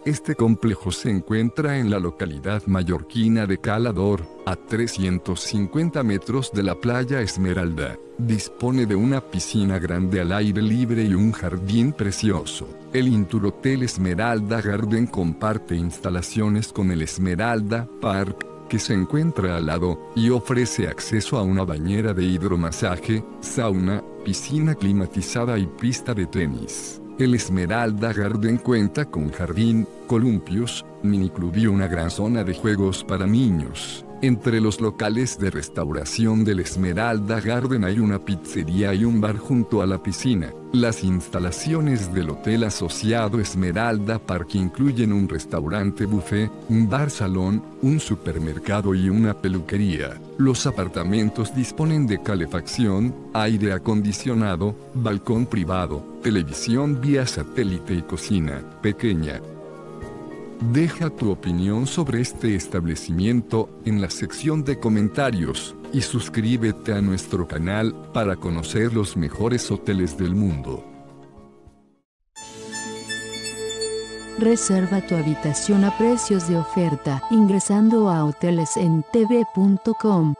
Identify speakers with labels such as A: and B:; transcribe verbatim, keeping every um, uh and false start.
A: Este complejo se encuentra en la localidad mallorquina de Cala d'Or, a trescientos cincuenta metros de la playa Esmeralda. Dispone de una piscina grande al aire libre y un jardín precioso. El Inturhotel Esmeralda Garden comparte instalaciones con el Esmeralda Park, que se encuentra al lado, y ofrece acceso a una bañera de hidromasaje, sauna, piscina climatizada y pista de tenis. El Esmeralda Garden cuenta con jardín, columpios, miniclub y una gran zona de juegos para niños. Entre los locales de restauración del Esmeralda Garden hay una pizzería y un bar junto a la piscina. Las instalaciones del hotel asociado Esmeralda Park incluyen un restaurante buffet, un bar salón, un supermercado y una peluquería. Los apartamentos disponen de calefacción, aire acondicionado, balcón privado, televisión vía satélite y cocina pequeña. Deja tu opinión sobre este establecimiento en la sección de comentarios, y suscríbete a nuestro canal para conocer los mejores hoteles del mundo.
B: Reserva tu habitación a precios de oferta ingresando a hoteles en t v punto com.